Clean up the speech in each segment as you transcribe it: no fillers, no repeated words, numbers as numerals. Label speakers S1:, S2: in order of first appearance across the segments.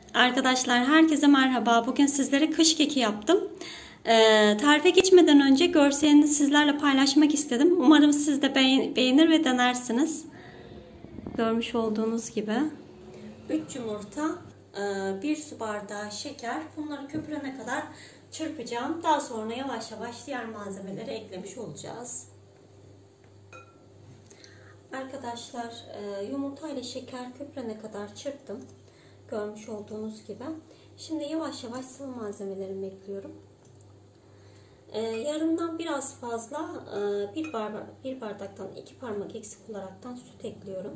S1: Arkadaşlar herkese merhaba. Bugün sizlere kış keki yaptım. Tarife geçmeden önce görselini sizlerle paylaşmak istedim. Umarım siz de beğenir ve denersiniz. Görmüş olduğunuz gibi 3 yumurta, 1 su bardağı şeker. Bunları köpürene kadar çırpacağım. Daha sonra yavaş yavaş diğer malzemeleri eklemiş olacağız. Arkadaşlar yumurta ile şeker köpürene kadar çırptım. Görmüş olduğunuz gibi. Şimdi yavaş yavaş sıvı malzemelerimi ekliyorum. Yarımdan biraz fazla bir bardaktan 2 parmak eksik olaraktan süt ekliyorum.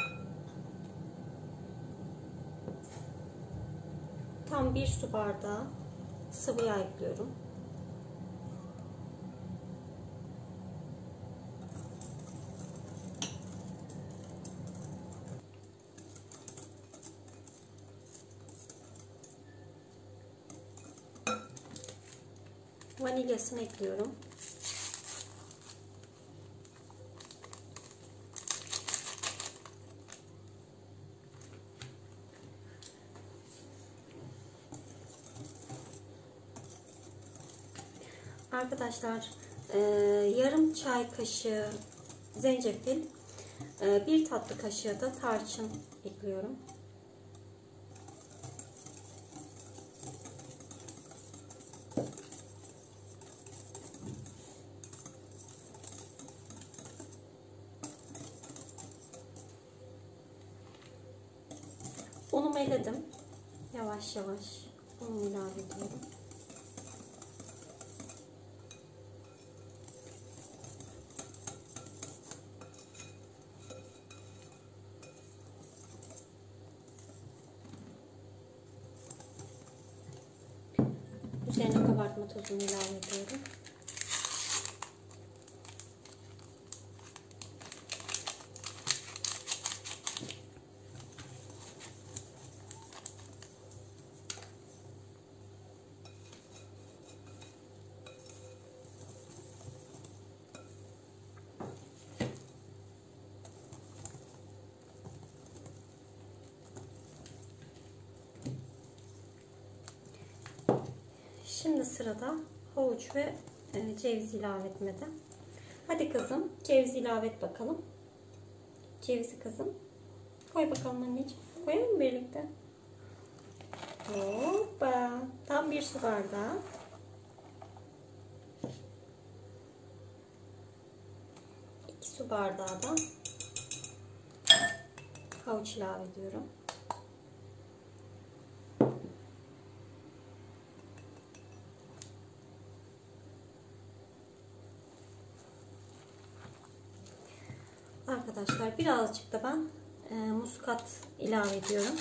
S1: Tam 1 su bardağı sıvı yağ ekliyorum. Vanilyasını ekliyorum. Arkadaşlar yarım çay kaşığı zencefil, 1 tatlı kaşığı da tarçın ekliyorum. Unumu eledim. Yavaş yavaş unumu ilave ediyorum. Üzerine kabartma tozunu ilave ediyorum. Şimdi sırada havuç ve ceviz ilave etmede. Hadi kızım, ceviz ilave et bakalım. Cevizi kızım. Koy bakalım anneciğim. Koyalım mı birlikte? Hoppa. Tam 1 su bardağı. 2 su bardağı da havuç ilave ediyorum. Arkadaşlar birazcık da ben muskat ilave ediyorum.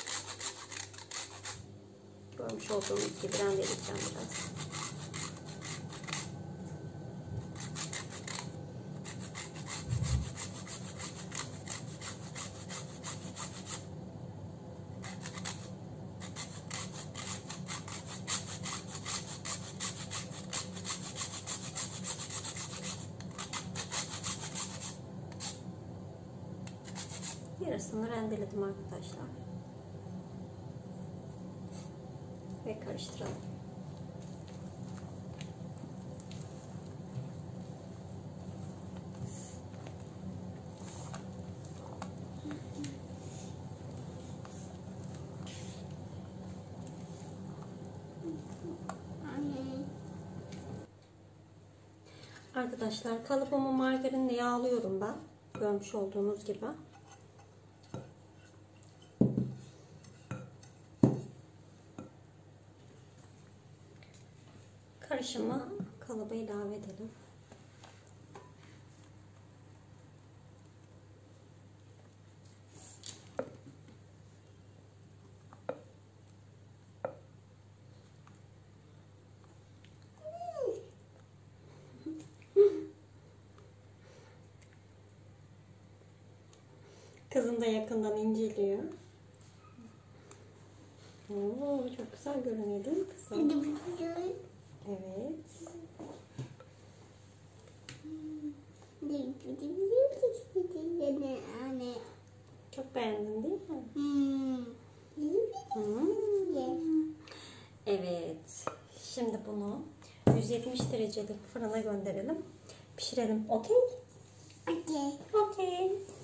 S1: Görmüş olduğunuz gibi rendeleyeceğim biraz. Yarısını rendeledim arkadaşlar. Ve karıştıralım. Arkadaşlar kalıbımı margarinle yağlıyorum ben. Görmüş olduğunuz gibi. Karışımı kalıba ilave edelim. Kızım da yakından inceliyor. Oo, çok güzel görünüyor değil mi kızım? Evet. Çok beğendin değil mi? Evet. Şimdi bunu 170 derecelik fırına gönderelim. Pişirelim. Okey?
S2: Okey.
S1: Okey.